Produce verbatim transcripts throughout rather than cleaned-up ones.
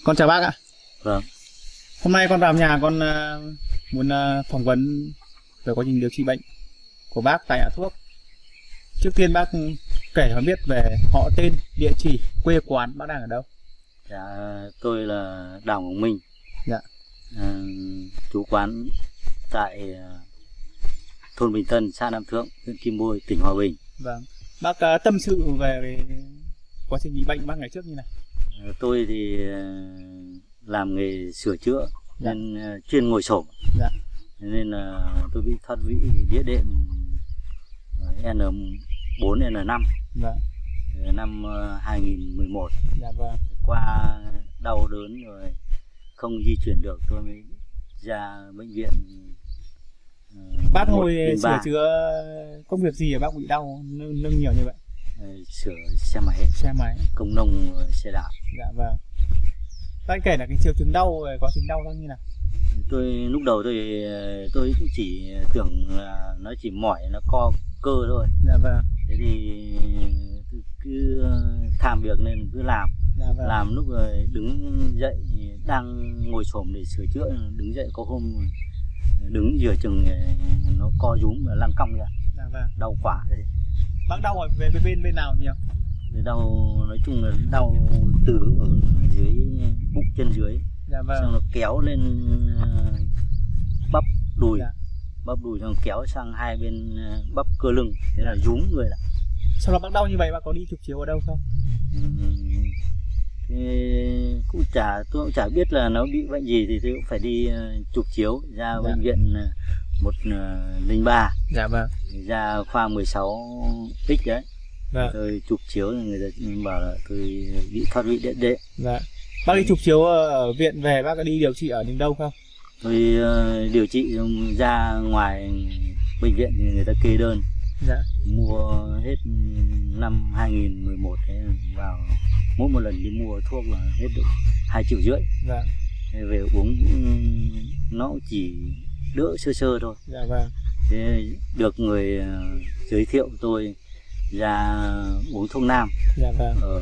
Con chào bác ạ. Vâng. Hôm nay con vào nhà con uh, muốn uh, phỏng vấn về quá trình điều trị bệnh của bác tại Hạ Thuốc. Trước tiên bác kể cho biết về họ tên, địa chỉ, quê quán, bác đang ở đâu? Dạ, tôi là Đào Ngọc Minh. Dạ. À, chú quán tại thôn Bình Tân, xã Nam Thượng, huyện Kim Bôi, tỉnh Hòa Bình. Vâng. Bác uh, tâm sự về quá trình bị bệnh bác ngày trước như này. À, tôi thì làm nghề sửa chữa, dạ. nên uh, chuyên ngồi xổm. Dạ. Nên là uh, tôi bị thoát vị đĩa đệm uh, N bốn N năm. Dạ. Năm uh, hai nghìn mười một. Dạ vâng. Qua đau đớn rồi không di chuyển được, tôi mới ra bệnh viện. Uh, bác ngồi sửa chữa công việc gì mà bác bị đau nâng, nâng nhiều như vậy? Uh, sửa xe máy, xe máy, công nông, xe đạp. Dạ vâng. Bác kể là cái triệu chứng đau, quá trình đau nó như nào? Tôi lúc đầu tôi tôi cũng chỉ tưởng là nó chỉ mỏi, nó co cơ thôi. Dạ vâng. Thế thì cứ tham việc nên cứ làm. Dạ vâng. Làm lúc rồi đứng dậy đang ngồi xổm để sửa chữa, đứng dậy có hôm đứng giữa chừng nó co rúm và lăn cong ra. Dạ vâng. Đau quá thế. Bác đau ở về bên bên nào nhiều? Đau nói chung là đau từ ở dưới bụng chân dưới. Dạ vâng. Xong nó kéo lên bắp đùi. Dạ. Bắp đùi xong kéo sang hai bên bắp cơ lưng, thế là rúm người lại. Sau đó bác đau như vậy bác có đi chụp chiếu ở đâu không? Ừ, thế cũng chả tôi cũng chả biết là nó bị bệnh gì, thì tôi cũng phải đi chụp chiếu ra. Dạ. Bệnh viện một không ba. Dạ vâng. Ra khoa mười sáu x đấy. Vâng. Tôi chụp chiếu thì người ta bảo là tôi bị thoát vị đĩa đệm. Dạ. Bác đi chụp chiếu ở viện về bác có đi điều trị ở những đâu không? Tôi uh, điều trị ra ngoài bệnh viện thì người ta kê đơn. Dạ. Mua hết năm hai nghìn mười một ấy, vào mỗi một lần đi mua thuốc là hết được hai triệu rưỡi. Dạ. Về uống nó chỉ đỡ sơ sơ thôi. Dạ vâng. Thế được người uh, giới thiệu tôi ra uống thuốc nam. Dạ vâng. Ở,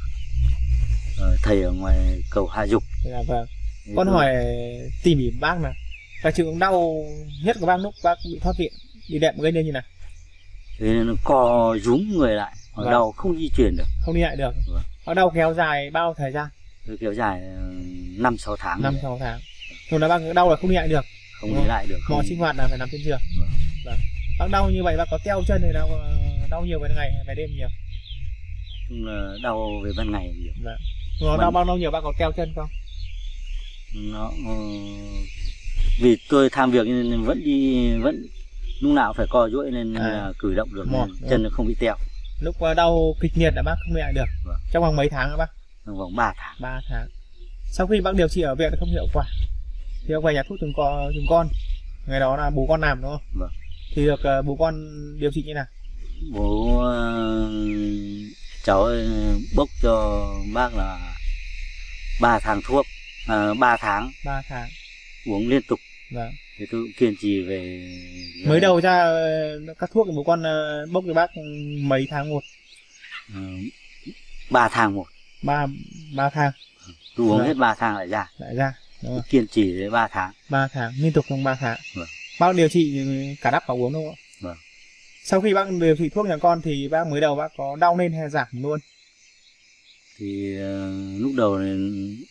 ở thầy ở ngoài cầu Hà Dục. Dạ vâng. Thế con tôi... hỏi tỉ mỉ bác nào, cái chứng đau nhất của bác lúc bác bị thoát vị đi đệm gây nên như nào? Thế nó co rúm người lại, vâng. Đau không di chuyển được. Không đi lại được. Vâng. Nó đau kéo dài bao thời gian? Tôi kéo dài năm sáu tháng. năm sáu tháng. Thường là bác đau là không đi lại được. Không đi lại được. Mọi sinh hoạt là phải nằm trên giường. Vâng. Vâng. Bác đau như vậy bác có teo chân thì đau đau nhiều về ngày về đêm nhiều? Chung là đau về ban ngày nhiều. Vâng. Nó đau bao lâu nhiều bác có teo chân không? Nó uh, vì tôi tham việc nên vẫn đi vẫn lúc nào phải co duỗi nên à. là cử động được, Một, chân nó không bị teo. Lúc đau kịch liệt là bác không đi lại được. Vâng. Trong vòng mấy tháng hả bác? Trong vòng ba tháng. ba tháng. Sau khi bác điều trị ở viện không hiệu quả thì bác về nhà thuốc chúng con, chúng con. Ngày đó là bố con làm đúng không? Vâng. Thì được uh, bố con điều trị như nào? Bố uh, cháu bốc cho bác là ba tháng thuốc. À, ba tháng. ba tháng. Uống liên tục. Vâng. Thì tôi cũng kiên trì về. Mới đầu ra các thuốc của bố con bốc cho bác mấy tháng một? À, ba tháng một. Ba ba tháng. Tôi uống vâng. hết ba tháng lại ra. Lại ra. Kiên trì đến ba tháng. ba tháng liên tục trong ba tháng. Vâng. Bác điều trị cả đắp cả uống đúng không ạ? Vâng. Sau khi bác điều trị thuốc nhà con thì bác mới đầu bác có đau lên hay giảm luôn? Thì uh, lúc đầu này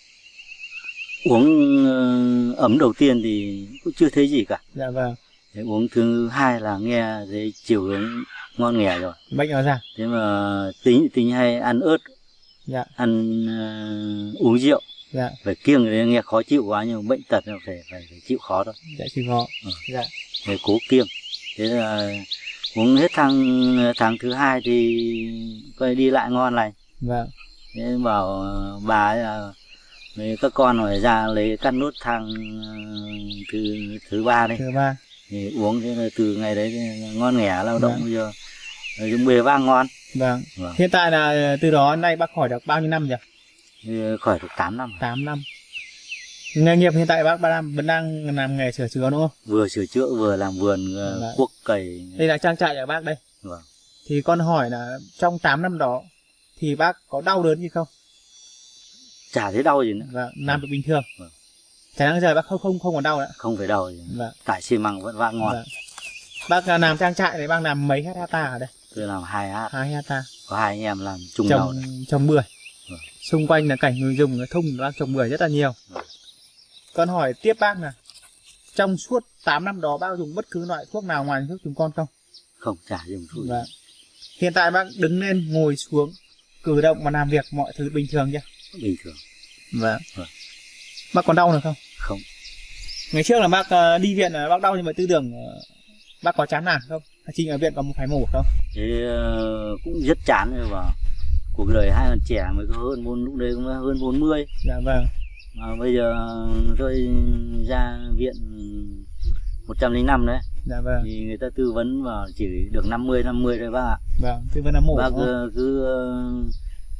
uống uh, ấm đầu tiên thì cũng chưa thấy gì cả. Dạ vâng. Thế uống thứ hai là nghe thấy chiều hướng ngon nghẻ rồi. Bệnh nó ra. Thế mà tính tính hay ăn ớt. Dạ. Ăn uh, uống rượu. Dạ. Phải kiêng thì nghe khó chịu quá, nhưng bệnh tật là phải phải, phải chịu khó thôi. Dạ chịu khó. Ừ. Dạ. Phải cố kiêng. Thế là uống hết tháng tháng thứ hai thì coi đi lại ngon lành. Vâng. Thế bảo bà ấy là mấy các con phải ra lấy cắt nốt thang thứ thứ ba đấy. Thứ ba. Thì uống thế là từ ngày đấy ngon nghẻ lao động. Vâng. Bây giờ dùng bề vang ngon. Vâng. Vâng. Hiện tại là từ đó đến nay bác khỏi được bao nhiêu năm rồi? Thì khỏi được tám năm. tám năm. Nghề nghiệp hiện tại bác đang vẫn đang làm nghề sửa chữa đúng không? Vừa sửa chữa vừa làm vườn cuốc cày. Đây là trang trại của bác đây. Vâng. Thì con hỏi là trong tám năm đó thì bác có đau đớn gì không? chả thấy đau gì nữa. Vâng, làm được bình thường. Vâng. Chả năng giờ bác không không không còn đau nữa. Không phải đau gì. Vâng. Tải xi măng vẫn vang ngon. Vâng. Bác làm trang trại này bác làm mấy hecta ở đây? Tôi làm hai hát. Hai hecta. Có hai anh em làm chung trồng đầu. Trồng bưởi. Vâng. Xung quanh là cảnh người dùng thung bác trồng bưởi rất là nhiều. Vâng. Con hỏi tiếp bác là trong suốt tám năm đó bác dùng bất cứ loại thuốc nào ngoài thuốc trùng con không? Không, chả dùng thuốc. Vâng. Hiện tại bác đứng lên ngồi xuống cử động và làm việc mọi thứ bình thường chưa? Bình thường. Vâng. Vâng. Bác còn đau nữa không? Không. Ngày trước là bác đi viện là bác đau nhưng mà tư tưởng bác có chán nản không? Chị ở viện có phải mổ không? Thế uh, cũng rất chán rồi, và cuộc đời hai còn trẻ mới có hơn bốn lúc đấy cũng hơn bốn mươi. Dạ vâng. Mà bây giờ tôi ra viện một trăm linh năm đấy. Dạ vâng. Thì người ta tư vấn vào chỉ được năm mươi năm mươi thôi bác ạ. Vâng, tư vấn là mổ. Bác uh, cứ uh,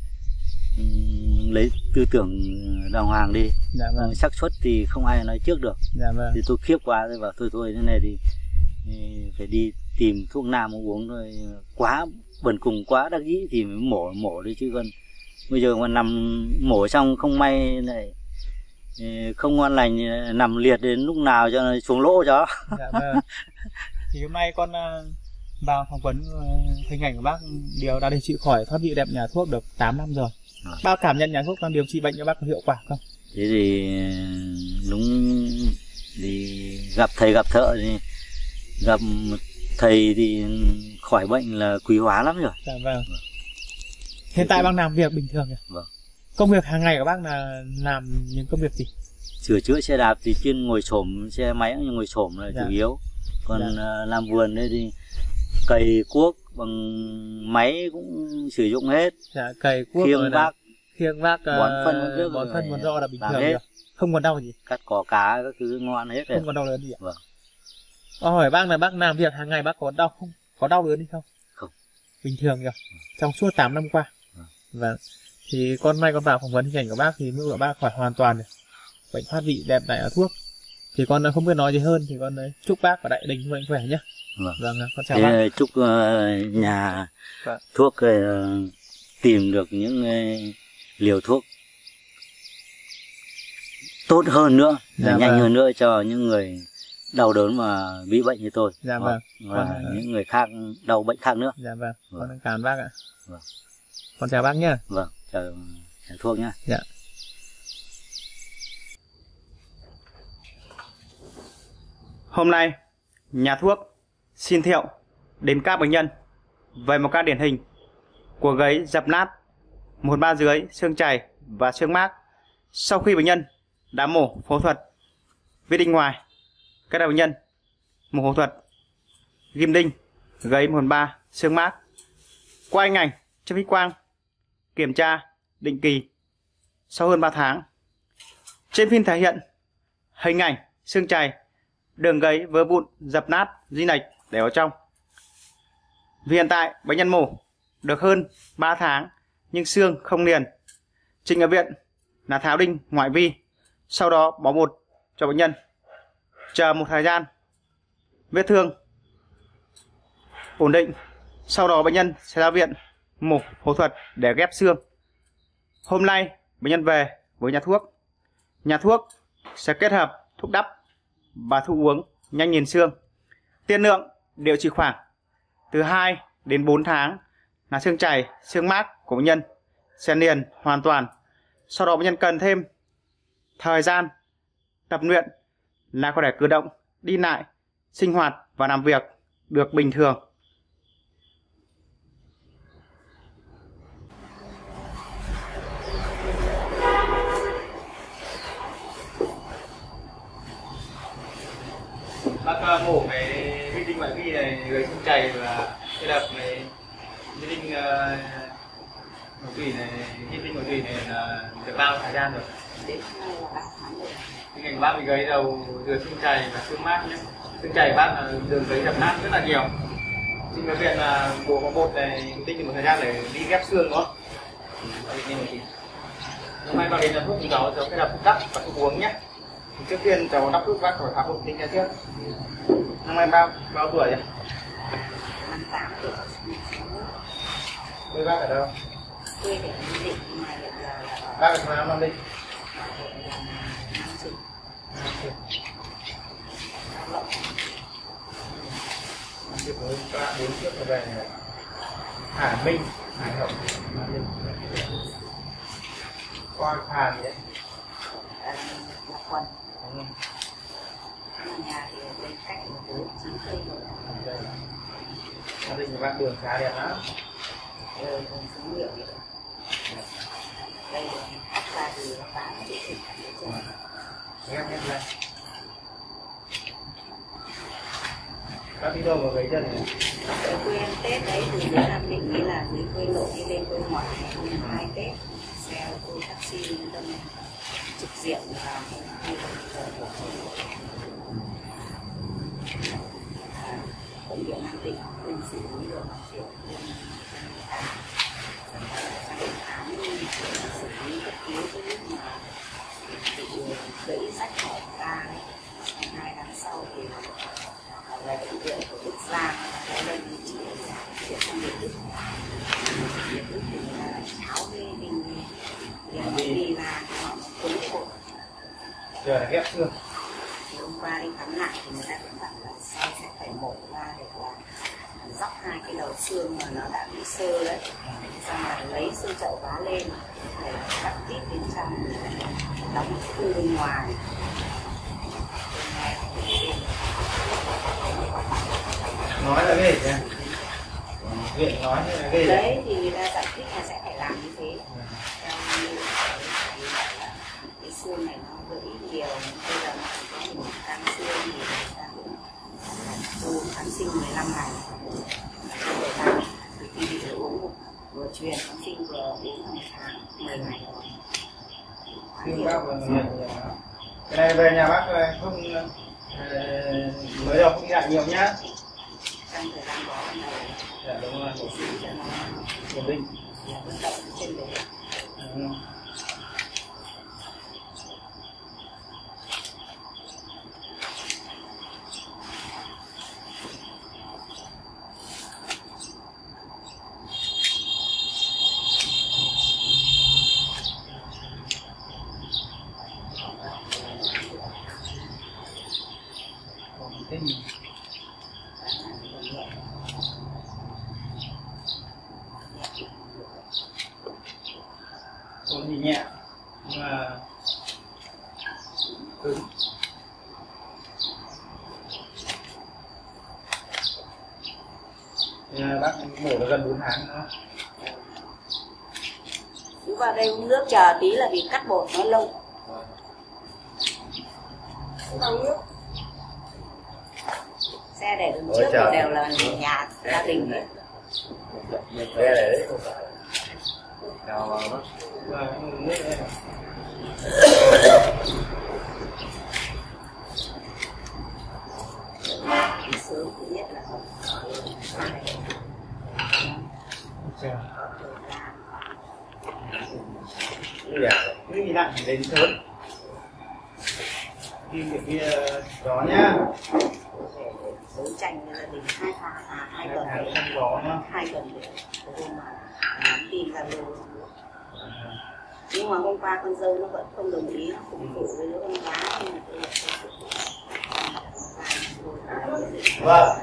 lấy tư tưởng đàng hoàng đi. Dạ vâng. Xác suất thì không ai nói trước được. Dạ vâng. Thì tôi khiếp quá rồi, bảo thôi thôi thế này thì, thì phải đi tìm thuốc nam uống thôi. Quá bần cùng quá đắc dĩ thì mới mổ mổ đi, chứ còn bây giờ mà nằm mổ xong không may lại không ngon lành nằm liệt đến lúc nào cho nó xuống lỗ cho. Dạ vâng. Thì hôm nay con vào phỏng vấn hình ảnh của bác điều đã điều trị khỏi thoát vị đẹp nhà thuốc được tám năm rồi. À. Bác cảm nhận nhà thuốc đang điều trị bệnh cho bác có hiệu quả không? Thế thì đúng thì gặp thầy gặp thợ thì gặp thầy thì khỏi bệnh là quý hóa lắm rồi. Dạ vâng. Vâng. Hiện tại bác làm việc bình thường rồi. Vâng. Công việc hàng ngày của bác là làm những công việc gì? Sửa chữa xe đạp thì chuyên ngồi xổm, xe máy cũng ngồi xổm là dạ. chủ yếu. Còn dạ. làm vườn đây thì cày cuốc bằng máy cũng sử dụng hết. Dạ, cày cuốc khiêng vác, khiêng vác bón phân uh, bón phân bón rau là bình thường hết. Rồi. Không còn đau gì. Cắt cỏ cá các thứ ngon hết rồi. Không còn đau đớn gì ạ? Vâng. Ờ, hỏi bác là bác làm việc hàng ngày bác có đau không? Có đau đớn đi không? Không. Bình thường rồi. Ừ. Trong suốt tám năm qua. Ừ. Vâng. Thì con nay con vào phỏng vấn hình ảnh của bác thì mức của bác khỏi hoàn toàn rồi. Bệnh thoát vị đẹp đại ở thuốc. Thì con không biết nói gì hơn thì con chúc bác và đại đình mạnh khỏe nhé. Vâng. Vâng, con chào thế bác. Chúc uh, nhà vâng. thuốc uh, tìm được những uh, liều thuốc tốt hơn nữa, dạ nhanh vâng. hơn nữa cho những người đau đớn mà bị bệnh như tôi. Dạ vâng. Và con... những người khác đau bệnh khác nữa. Dạ vâng. Vâng. Con cảm ơn bác ạ. Vâng. Con chào bác nhé. Vâng, chào nhà thuốc nhé. Dạ. Hôm nay nhà thuốc xin thiệu đến các bệnh nhân về một ca điển hình của gáy dập nát, một ba dưới, xương chảy và xương mác sau khi bệnh nhân đã mổ phẫu thuật vi đinh ngoài. Các bệnh nhân mổ phẫu thuật ghim đinh, gáy một ba, xương mác. Qua hình ảnh chụp X quang kiểm tra định kỳ sau hơn ba tháng. Trên phim thể hiện hình ảnh xương chảy, đường gáy vỡ vụn, dập nát, di lệch để vào trong. Vì hiện tại bệnh nhân mổ được hơn ba tháng nhưng xương không liền. Trình ở viện là tháo đinh ngoại vi, sau đó bó bột cho bệnh nhân. Chờ một thời gian vết thương ổn định, sau đó bệnh nhân sẽ ra viện mổ phẫu thuật để ghép xương. Hôm nay bệnh nhân về với nhà thuốc. Nhà thuốc sẽ kết hợp thuốc đắp và thuốc uống nhanh nhìn xương. Tiên lượng điều trị khoảng từ hai đến bốn tháng là xương chảy, xương mác của bệnh nhân sẽ liền hoàn toàn. Sau đó bệnh nhân cần thêm thời gian tập luyện là có thể cử động, đi lại, sinh hoạt và làm việc được bình thường. Bác mổ cái vi đinh ngoại vi này, gây xương chảy và cái đập này, vi đinh ngoại vi này, vi đinh ngoại vi này là được bao thời gian rồi? Cái ngành bác bị gáy đầu từ xương chảy và xương mác nhé. Xương chảy bác là đường gáy dập nát rất là nhiều. Xin cái viện là bổ có bột này tích một thời gian để đi ghép xương đó. Hôm nay bác đến là thuốc của cháu, cháu sẽ đập thuốc đắp và thuốc uống nhé. Trước tiên cháu đắp thuốc bác khỏi tháo bột tinh ra trước. Năm nay bao bao tuổi nhỉ? Năm tám tuổi. Bây bác ở đâu? quê để Nam Định nhưng mà hiện giờ là ở Bác ở Nam Định. Nam Trực. Nam Định với ba bốn triệu về Hà Minh, Hải Hậu, Nam Định. Qua Hà gì đấy? Là Quần. Nhà thì bên cách bốn chín cây rồi. Nam Định bác đường khá đẹp lắm. Rồi còn xuống liệu vậy. Đây là cắt ra thì nó bán chịu thịt ở trên. Em em này. Các đi đâu mà gấy chân này? Ở quê ăn Tết đấy, từ dưới Nam Định đi là dưới quê nội đi lên quê ngoại hai Tết. Xe ô tô taxi nhân tâm trực diện vào bệnh viện Nam Định cùng xử lý được một triệu khám xử lý cấp cứu cái lúc mà bị gãy rách hở ra đấy. Hai tháng sau thì về bệnh viện của Đức Giang lấy lên điều trị chuyện trong Việt Đức. Việt Đức thì là cháu với mình thì đi ra họ cứng cổ. Giờ là ghép xương. Hôm qua đi khám lại thì người ta cũng bảo là sau sẽ phải mổ ra để là dóc hai cái đầu xương mà nó đã bị sơ đấy, xong rồi lấy xương chậu vá lên để cắt tít bên trong, đóng khu bên ngoài. Nói là cái gì nhỉ? Viện nói như là cái gì? Đấy thì người ta giải thích là sẽ phải làm như thế. Cái xương này nó gãy nhiều, bây giờ nó có một căng xương thì người ta cũng dùng kháng sinh mười lăm ngày để làm. Thì khi bị uống vừa truyền kháng sinh vừa uống một tháng mười ngày rồi. Xương bác vừa nhận nhận cái này về nhà bác không mới đầu không đi lại nhiều nhá. Trong thời gian đó này, Dạ đúng rồi. để giữ cho nó Ổn định. vận động trên đấy. Ừ. Thế mình ổn thì nhẹ nhưng mà cứng. Thì bác mổ được gần bốn tháng nữa. Cứ vào đây uống nước chờ tí là vì cắt bột nó lâu. Không nước. Xe để đứng trước thì đều là nhà gia đình đấy. Xe để đấy không phải. Nào vào đó. Và nước đây. Sớm thứ nhất là không. Cái gì nặng đến sớm. Kim cái kia đó nhá. Đấu tranh với gia đình hai tháng à hai tuần Hai tháng đó nhá. hai tuần để hôm mà nhắn tin ra luôn. Nhưng mà hôm qua con dâu nó vẫn không đồng ý, nó phục vụ với đứa con gái nhưng mà tôi lại không phục vụ. Vâng.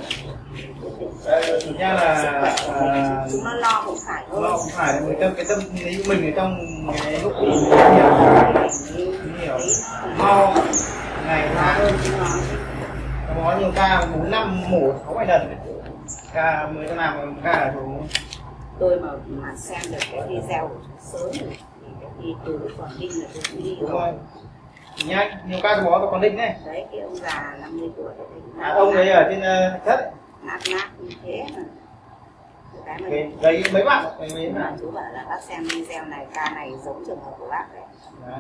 Thực ra là chúng nó lo cũng phải thôi. nó không phải là người tâm cái tâm lý của mình ở trong cái lúc mình hiểu hiểu mau ngày tháng nó có nhiều ca bốn năm mổ sáu bảy lần ca mới có làm ca ở chỗ Tôi mà mà xem được cái video sớm rồi thì cái khi từ Quảng Ninh là tôi cũng đi đúng rồi. rồi nhanh nhiều ca tôi bó vào Quảng Ninh đấy. Đấy cái ông già năm mươi tuổi đấy. À, ông đấy ở trên uh, Thạch Thất nát nát như thế mà cái mà đấy, đấy mấy bạn mấy mấy mà bạn chú bảo là bác xem video này, ca này giống trường hợp của bác đấy. đấy.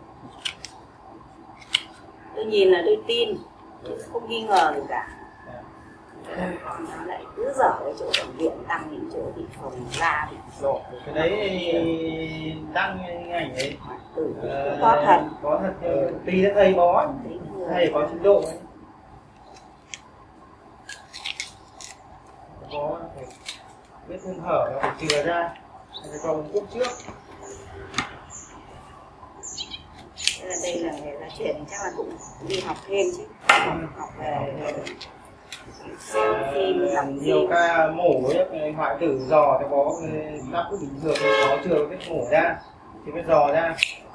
Tôi nhìn là tôi tin, không nghi ngờ gì cả. Còn nó lại cứ dở cái chỗ bệnh viện tăng những chỗ bị phồng ra bị rột. Cái đấy đăng hình ảnh đấy Ừ, ờ, có thật. có thật tuy đã thầy bó thầy có trình độ ấy. Có phải vết thương hở nó phải chừa ra Phải cho uống thuốc trước. Thế là đây là người ta chuyển chắc là cũng đi học thêm chứ, học về xem phim, làm Nhiều phim. ca mổ ấy, hoại tử giò thì có đáp ứng bình thường, có chưa biết mổ ra thì biết giò ra.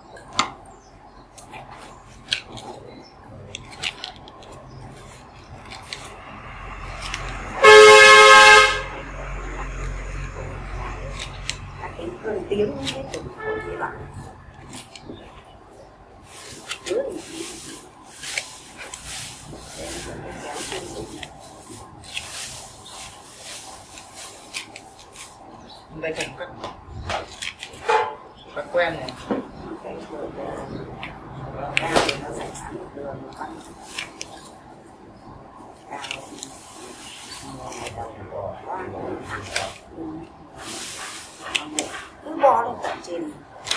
Cơn tiếng hết rồi các bạn. Đây cần các các quen này. Cao thì nó sẽ sẵn một đường một con cao cứ bò lên tận trên.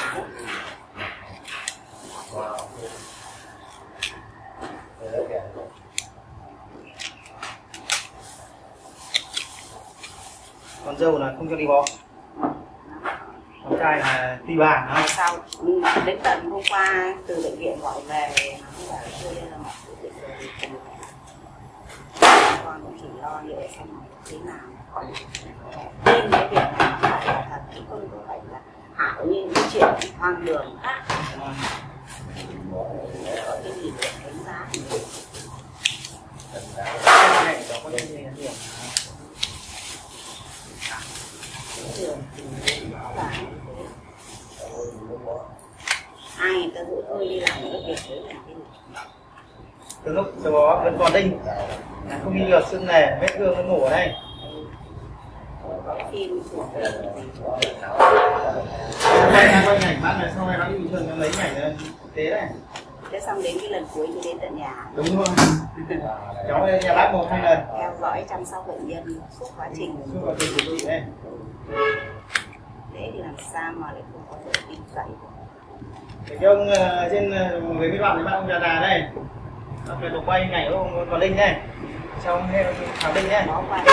Con dâu là không cho đi bò, con trai là ti bàn hả? Sau đến tận hôm qua từ bệnh viện gọi về nó cũng bảo chưa đây là một cái chuyện rồi, con cũng chỉ lo liệu xem thế nào, còn nên cái việc này nó phải là thật chứ không có phải là hảo như cái chuyện hoang đường khác. Có cái gì để đánh giá thì này đó có gì nhiều. trường thì nó là ai người ta giữ tôi đi làm cái việc đấy là cái gì. Từ lúc từ đó vẫn còn đinh, không đi được xương nề, vết thương nó nổ ở đây. Phim chụp Quay ra quay ảnh bác này, sau này nó đi bình thường lấy ảnh thực tế này. thế xong đến cái lần cuối thì đến tận nhà. Đúng rồi. Cháu lên nhà bác một hai lần. Theo dõi chăm sóc bệnh nhân suốt quá trình. Suốt quá trình điều trị đây. Thế thì làm sao mà lại không có thể tin cậy. Để cho ông uh, trên uh, với bạn với bạn ông già già đây. Bác về tổ quay ảnh của ông Còn Linh đây. Xong hay Thảo Linh nhé. Nó qua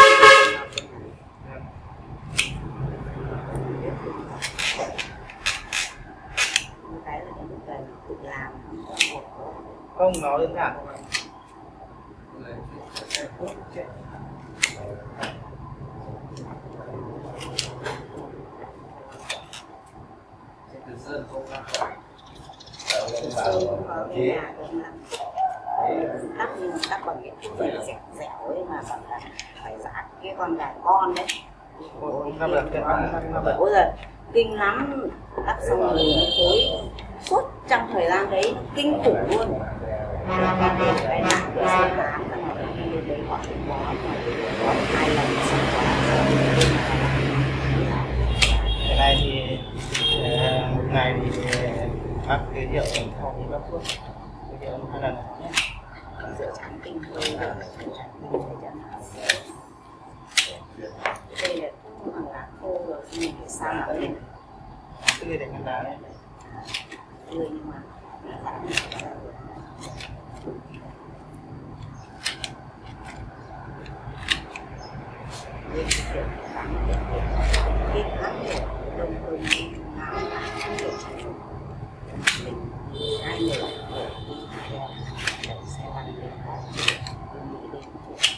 cái là những cái tự làm không, nó đơn giản thôi. Sơn không có cái nhà cũng làm đắp nhưng mà đắp bằng cái thuốc gì dẻo dẻo ấy mà bảo là phải giã cái con gà con đấy. Ôi giời, kinh lắm, đắp xong rồi nó thối suốt trong thời gian đấy nó kinh khủng luôn. Cái nặng của xe khám xong rồi đi đến đấy họ cũng bó mà hai lần xong rồi. Cái này thì một ngày thì bác giới thiệu cho bác thuốc giới thiệu hai lần nhé. Rửa trắng tinh thôi, rửa trắng tinh thôi chẳng hạn. Đây là thuốc bằng lá khô rồi, mình phải sao mà lên. Tươi để ngăn đá đấy. Tươi nhưng mà cái kháng thể đông hơn nào là không được chịu chung mình hai người sẽ làm việc khác tôi nghĩ đến chuyện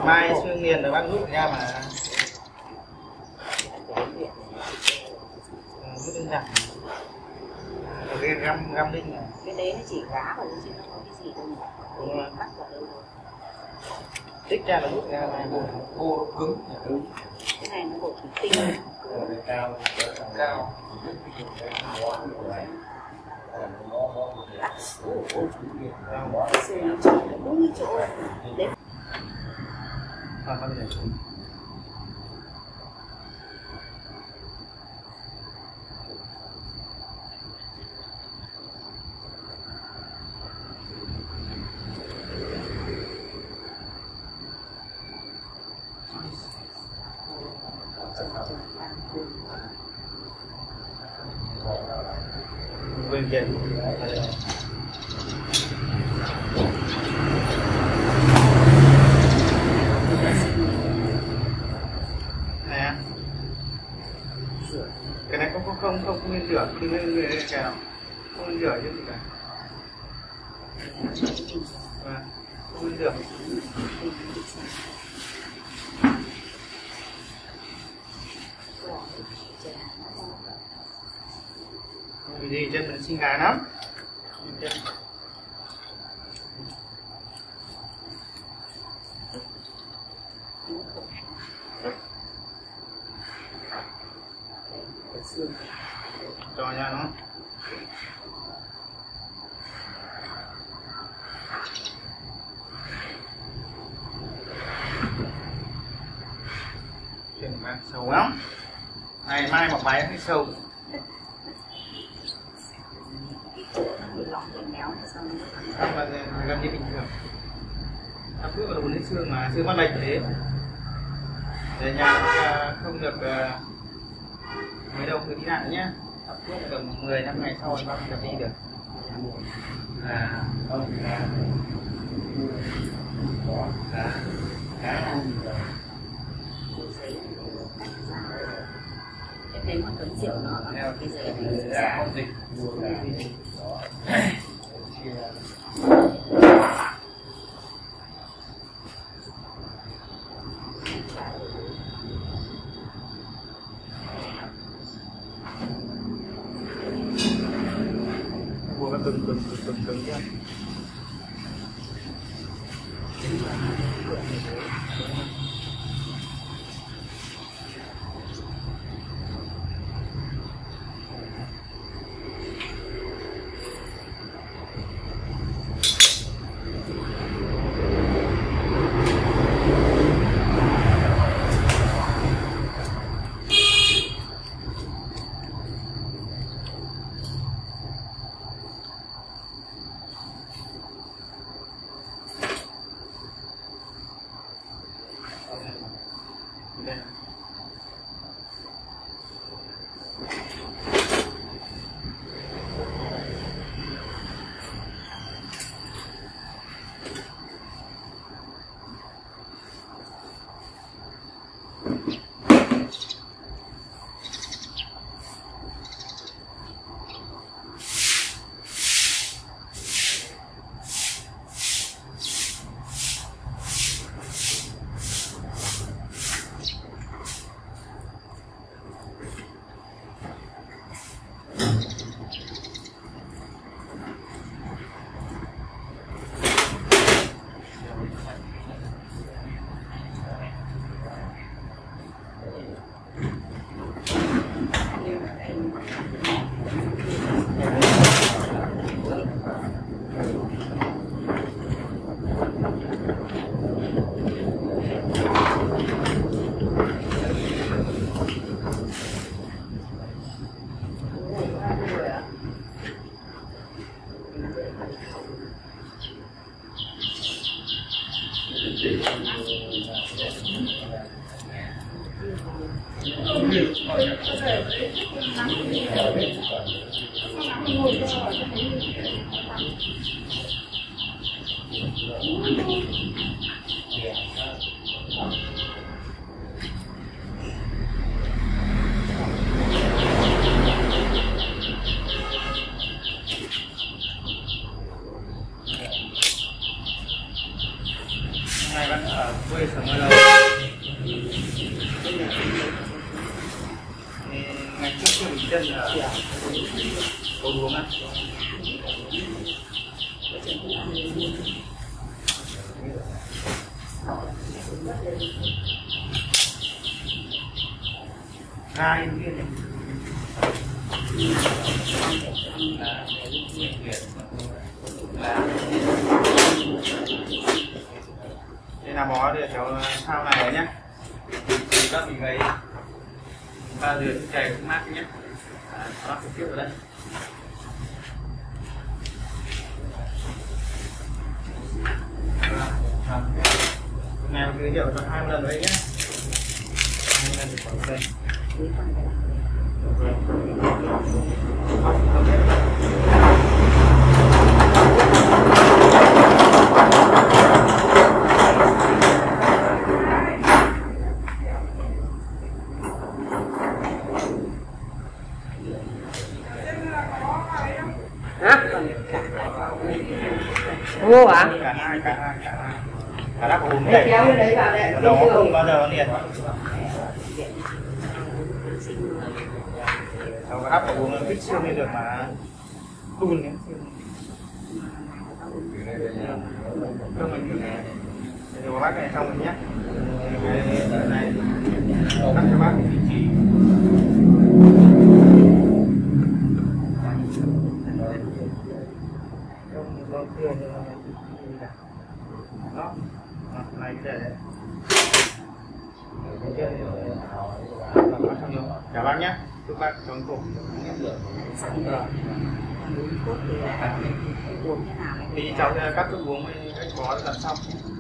mai xương miền rồi bác rút ra mà rất đơn giản. Cái găm găm đinh này. Cái đấy nó chỉ gá vào chứ nó có cái gì đâu nhỉ? Đúng rồi. Bắt vào đâu rồi. Tích ra là rút ra này bộ khô cứng. Cái này nó bộ thủy tinh. Cao cao. Cái xương nó chỉ là đúng như chỗ đấy. À, con này. Bên kia. Nè. Cái này không không không không không nên rửa, đừng nên người kèo. Không nên rửa chứ gì cả. Vâng. Không nên rửa. Vì gì chân mình xinh gái lắm. Chân. Cho nha nó. Chân mà sâu lắm. Ngày mai mặc váy hơi sâu. Không là găm như bình thường. Thắp thuốc là uống đến xương mà xương bắt lệch thế. Để nhà không được mấy đâu cứ đi lại nhé. Thắp thuốc tầm mười năm ngày sau thì bác được đi được. À, không, cá, có cá, cá không rồi. Em thấy một tuần rượu nó ở cái giấy này dạ không dịch mua cả mua cái cứng cứng cứng cứng cứng nhá. Này bạn ở quê sống ở đâu? Ngày trước chưa bình chân ở Cầu Đuống á. Hai viên này. Đây là bó để cháu thao này nhé. Thì các mình ấy ba giờ chảy cũng mát nhé. Nó trực tiếp ở đây. Hôm nay giới thiệu cho hai lần đấy nhé. Hai lần thì có đây. Mua hả? Cả hai, cả hai, cả hai. Cả đắp uống đây. Nó không bao giờ nó liền. Cháu có đắp uống nó kích xương lên được mà đun cái không mình để bác này xong rồi nhé. Cái này đắp cho bác vị trí. Đó, này để chào bác nhé, chúc bác sống khổ. Thì cháu cắt thuốc uống với cách bó lần xong.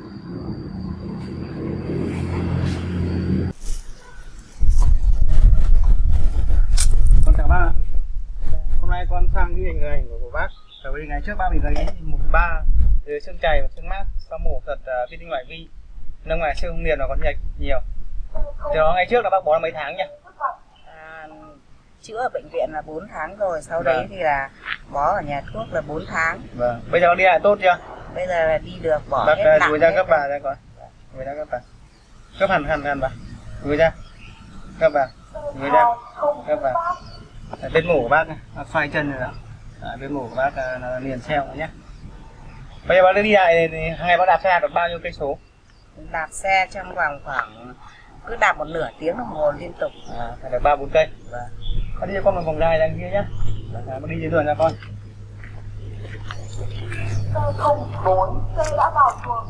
Con chào bác ạ. Hôm nay con sang ghi hình ảnh của bác. Tại vì ngày trước bác mình thấy một ba xương chày và xương mát sau mổ thật uh, vi tinh ngoại vi, nâng ngoài xương liền nó còn nhạch nhiều. Từ đó ngày trước là bác bó là mấy tháng nhỉ? À, chữa ở bệnh viện là bốn tháng rồi, sau đấy Vâng. thì là bó ở nhà thuốc là bốn tháng. Vâng. Bây giờ đi lại tốt chưa? Bây giờ là đi được, bỏ Bác hết nặng đuổi ra hết cấp bà ra coi. Đuổi ra cấp bà. Cấp hẳn hẳn hẳn bà. Đuổi ra. Cấp bà. Đuổi ra. Cấp bà. Ở bên mổ của bác này, phai chân rồi đó. À, bên mổ của bác là liền xeo nữa nhé. Bây giờ bác đi lại thì hàng ngày bác đạp xe được bao nhiêu cây số? Đạp xe trong vòng khoảng cứ đạp một nửa tiếng đồng hồ liên tục. À, phải được ba bốn cây. Vâng. Bác đi cho con một vòng dài đằng kia nhé. À, bác đi trên đường ra con. Xe không bốn, xe đã vào chuồng.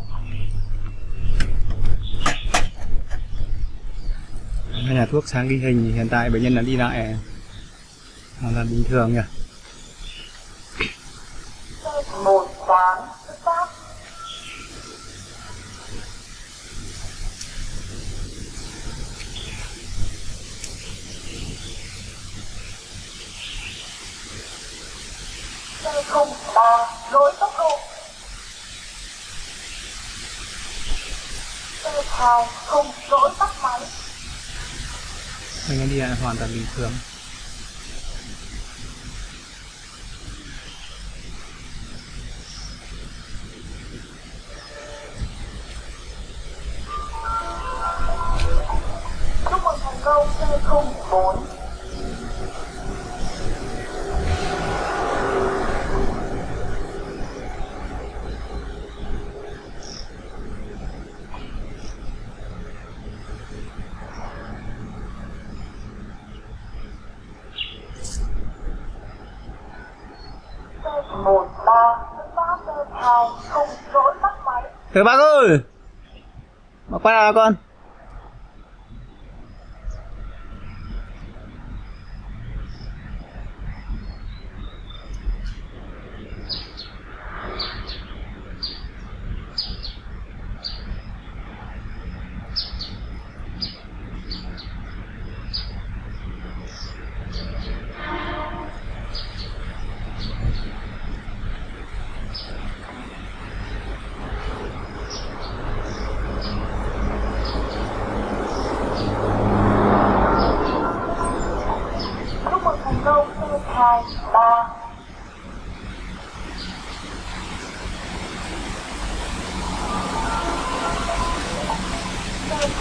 Nhà thuốc sáng ghi hình thì hiện tại bệnh nhân đã đi lại là bình thường nhỉ. Xe một tám, xuất phát. Xe không ba, lỗi tốc độ. Xe hai, không lỗi tắt máy. Bệnh nhân đi lại hoàn toàn bình thường. Chúc mừng thành công xe không bốn. một ba, xuất phát xe hai, không lỗi tắt máy. Thưa bác ơi, bác quay lại con.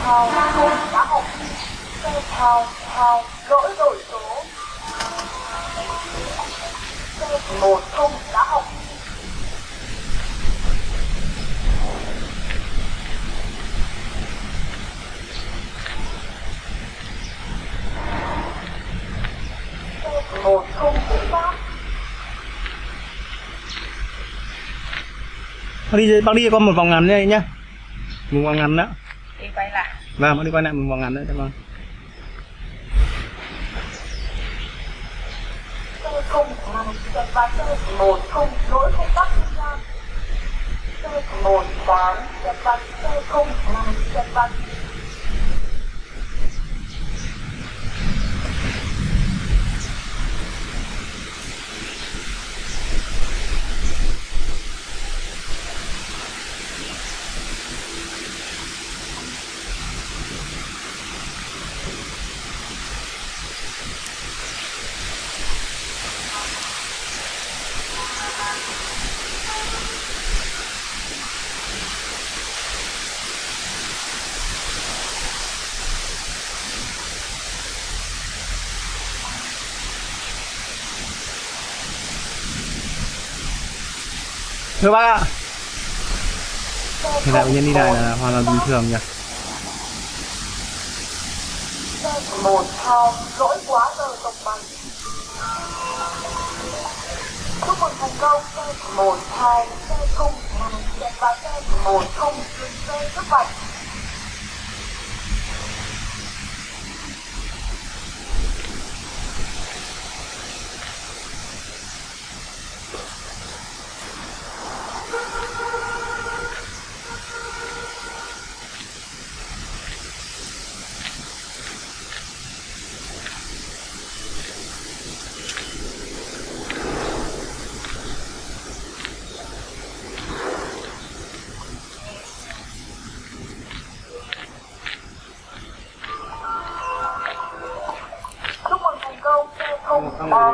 thao không đã học. Xe thao thao lỗi đổi số. Xe một không đã học. Xe một không xuất phát. Bác đi, bác đi con một vòng ngắn đây nhá. Một vòng ngắn đó. Đi quay lại. Vâng, bác đi quay lại một vòng ngắn đấy, vâng. Xe không nằm chạy và xe một không lỗi không tắt ra. Xe một tám chạy và xe không nằm chạy và Thưa bác ạ, hiện tại bệnh nhân đi lại là hoàn toàn bình thường nhỉ? một thao lỗi quá giờ tổng bằng. Chúc mừng thành công. Xe một hai xe không nằm chạy và xe một không dừng xe trước vạch. Chúc mừng thành công. Xe không ba.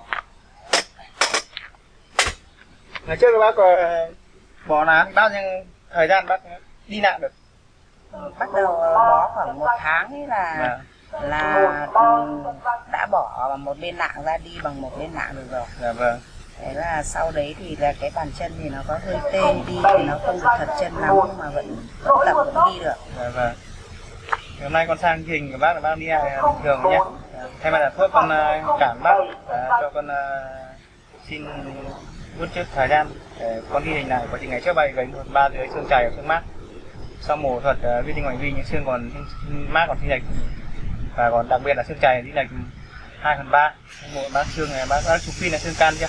Ngày trước bác có bỏ lá bao nhiêu thời gian bác đi lại được? Bắt đầu bó khoảng một tháng ấy là Vâng. là ừ, đã bỏ một bên nạng ra, đi bằng một bên nạng được rồi. Dạ vâng. Thế là sau đấy thì là cái bàn chân thì nó có hơi tê đi, thì nó không được thật chân lắm nhưng mà vẫn, vẫn tập vẫn đi được. Dạ vâng. Hôm nay con sang chương trình của bác là bác đi lại bình thường nhé. Thay mặt là thuốc con uh, cảm bác uh, cho con uh, xin rút trước thời gian để con ghi hình lại quá trình ngày trước bay gánh một ba dưới xương chày và xương mát. Sau mổ thuật uh, vi tinh ngoại vi những xương còn mát còn sinh lệch, và còn đặc biệt là xương chày sinh lệch hai phần ba. Mổ bác xương này bác đã chụp phim là xương can chưa?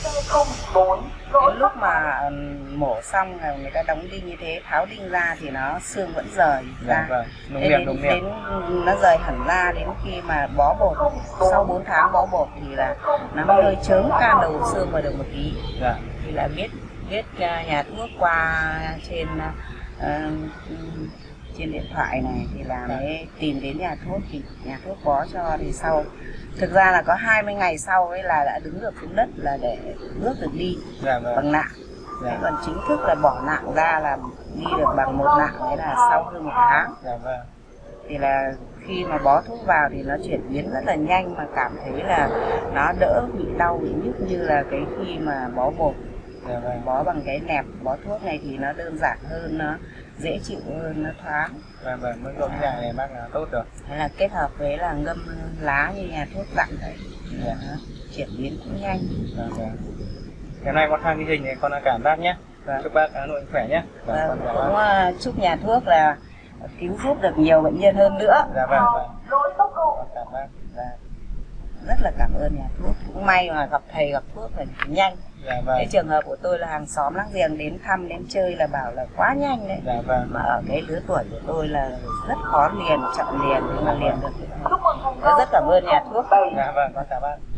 Đến lúc mà mổ xong là người ta đóng đinh như thế, tháo đinh ra thì nó xương vẫn rời ra. Dạ vâng. Đúng Thế miệng, đến, đúng miệng. đến nó rời hẳn ra đến khi mà bó bột, sau bốn tháng bó bột thì là nó mới hơi chớm can đầu xương vào được một tí. Dạ. Thì là biết biết uh, nhà thuốc qua trên uh, trên điện thoại này thì là mới tìm đến nhà thuốc, thì nhà thuốc bó cho. Thì sau thực ra là có hai mươi ngày sau ấy là đã đứng được xuống đất là để bước được đi. Dạ vâng. Bằng nạng. Dạ. Thế còn chính thức là bỏ nạng ra là đi được bằng một nạng, đấy là sau hơn một tháng. Dạ vâng. Thì là khi mà bó thuốc vào thì nó chuyển biến rất là nhanh, mà cảm thấy là nó đỡ bị đau bị nhức như là cái khi mà bó bột. Dạ vâng. Bó bằng cái nẹp bó thuốc này thì nó đơn giản hơn, nó dễ chịu hơn, nó thoáng. Vâng vâng, mức độ dạng này bác là tốt rồi. Thế là kết hợp với là ngâm lá như nhà thuốc dặn đấy, Dạ. chuyển biến cũng nhanh. Vâng vâng. Ngày nay con sang ghi hình thì con cảm bác nhé. Vâng. Chúc bác Hà Nội khỏe nhé. Vâng, con chào cũng bác. uh, chúc nhà thuốc là cứu giúp được nhiều bệnh nhân hơn nữa. Dạ vâng vâng. lỗi tốc độ. Con cảm bác. Và rất là cảm ơn nhà thuốc. Cũng may mà gặp thầy gặp thuốc là nhanh. Dạ vâng. Cái trường hợp của tôi là hàng xóm láng giềng đến thăm đến chơi là bảo là quá nhanh đấy. Dạ vâng. Mà ở cái lứa tuổi của tôi là rất khó liền, chậm liền nhưng mà liền được. Chúc mừng thành Rất cảm ơn nhà thuốc. Dạ vâng, con chào bác.